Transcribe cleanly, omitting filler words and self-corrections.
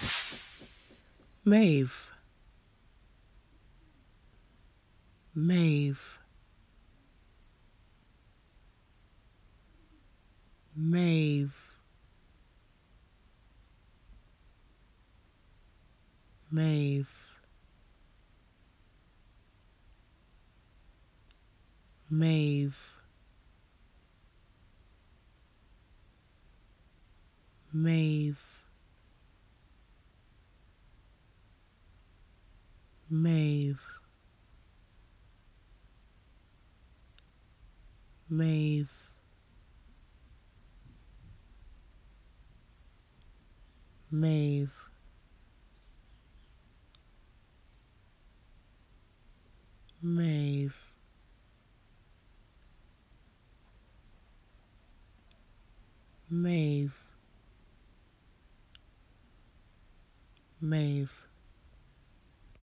Meadhbh, Meadhbh, Meadhbh, Meadhbh, Meadhbh, Meadhbh, Meadhbh, Meadhbh, Meadhbh, Meadhbh, Meadhbh, Meadhbh.